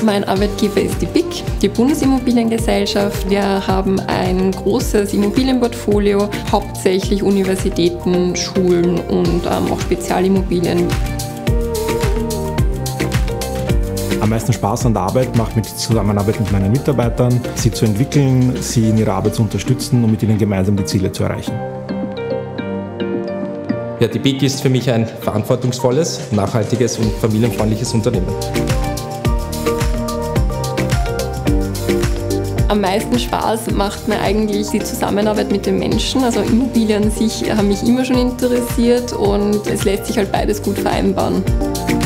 Mein Arbeitgeber ist die BIC, die Bundesimmobiliengesellschaft. Wir haben ein großes Immobilienportfolio, hauptsächlich Universitäten, Schulen und auch Spezialimmobilien. Am meisten Spaß an der Arbeit macht mir die Zusammenarbeit mit meinen Mitarbeitern, sie zu entwickeln, sie in ihrer Arbeit zu unterstützen und mit ihnen gemeinsam die Ziele zu erreichen. Ja, die BIC ist für mich ein verantwortungsvolles, nachhaltiges und familienfreundliches Unternehmen. Am meisten Spaß macht mir eigentlich die Zusammenarbeit mit den Menschen. Also Immobilien an sich haben mich immer schon interessiert und es lässt sich halt beides gut vereinbaren.